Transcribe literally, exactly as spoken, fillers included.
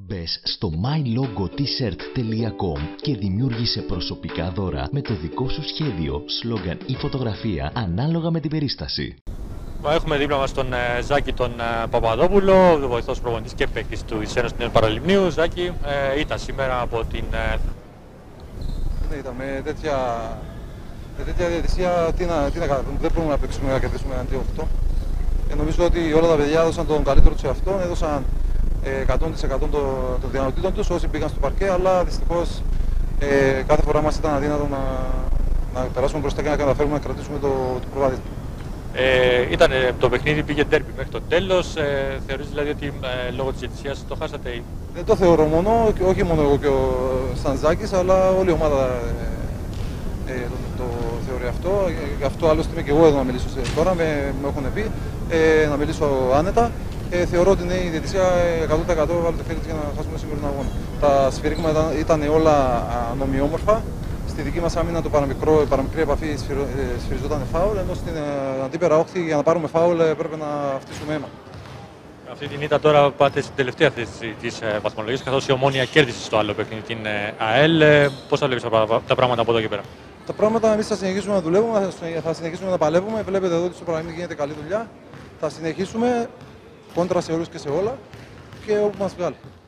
Μπες στο my logo t shirt τελεία com και δημιούργησε προσωπικά δώρα με το δικό σου σχέδιο, σλόγγαν ή φωτογραφία ανάλογα με την περίσταση. Έχουμε δίπλα μας τον Ζάκη τον Παπαδόπουλο, τον βοηθός προπονητής και παίκτης του Ένωσης Νέων Παραλιμνίου. Ζάκη, ε, ήταν σήμερα από την... Ναι, ήταν με τέτοια, με τέτοια διαιτησία, τι να, τι να κάνουμε, δεν μπορούμε να παίξουμε να κερδίσουμε έναν δύο οκτώ. Ε, νομίζω ότι όλα τα παιδιά έδωσαν τον καλύτερο τους εαυτό, έδωσαν εκατό τοις εκατό των δυνατοτήτων τους όσοι πήγαν στο παρκέ, αλλά δυστυχώς ε, κάθε φορά μας ήταν αδύνατο να, να περάσουμε μπροστά και να καταφέρουμε να κρατήσουμε το, το προβάδισμα. Ε, ήταν, το παιχνίδι πήγε ντέρμπι μέχρι το τέλος. Ε, θεωρείς δηλαδή ότι ε, λόγω της διαιτησίας το χάσατε ή... Δεν το θεωρώ μόνο, όχι μόνο εγώ και ο Σαντζάκης, αλλά όλη η ομάδα ε, ε, το, το θεωρεί αυτό. Γι' αυτό άλλωστε είμαι και εγώ εδώ να μιλήσω τώρα, με, με έχουν πει, ε, να μιλήσω άνετα. Ε, θεωρώ ότι είναι η διαιτησία εκατό τοις εκατό βάλει το χέρι της για να χάσουμε σήμερα τον αγώνα. Τα σφυρίγματα ήταν όλα νομιόμορφα. Στη δική μας άμυνα το παραμικρό, παραμικρή επαφή σφυριζόταν φάουλ, ενώ στην αντίπερα όχθη για να πάρουμε φάουλ πρέπει να φτύσουμε αίμα. Αυτή την ήττα τώρα πάτε στην τελευταία θέση της βαθμολογίας, καθώς η Ομόνοια κέρδισε στο άλλο παιχνίδι την ΑΕΛ. Πώς θα βλέπεις τα πράγματα από εδώ και πέρα? Τα πράγματα εμείς θα συνεχίσουμε να δουλεύουμε, θα συνεχίσουμε να παλεύουμε. Βλέπετε εδώ ότι στο παραλίμνη γίνεται καλή δουλειά. Θα συνεχίσουμε κόντρα σε όλους και σε όλα και όπου μας βγάλει.